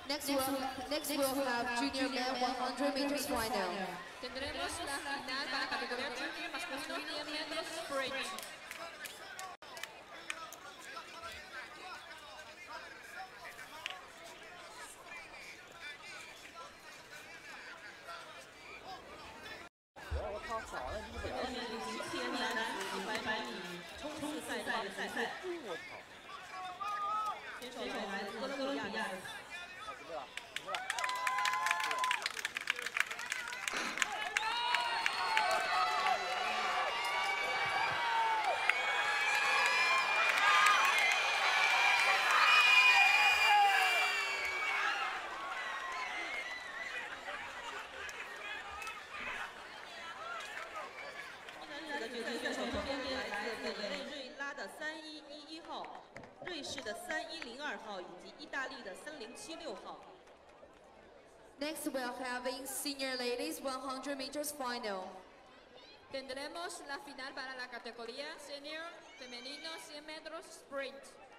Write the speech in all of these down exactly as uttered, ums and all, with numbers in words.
Next we'll, next we'll have junior men one hundred meters final. Tendremos la final para la categoría junior masculino cien metros sprint.千男子一百米冲刺赛赛的赛赛。选手来自哥伦比亚。 选手分别来自委内瑞拉的三一一一号、瑞士的三一零二号以及意大利的三零七六号。 Next, we're having senior ladies one hundred meters final. Tendremos la final para la categoría senior femenino cien metros sprint.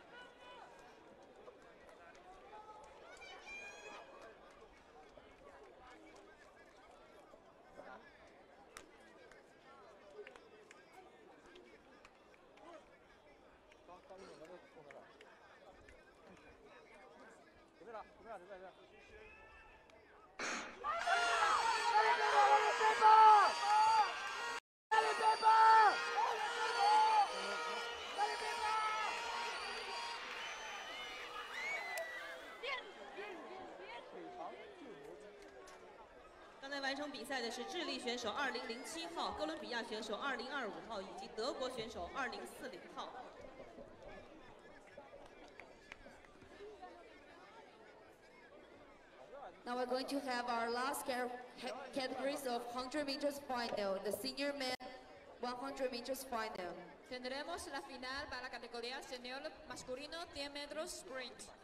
刚才完成比赛的是智利选手二零零七号、哥伦比亚选手二零二五号以及德国选手二零四零号。 Now we're going to have our last categories of one hundred meters final, the senior men one hundred meters final. Tendremos la final para la categoría senior masculino cien metros sprint.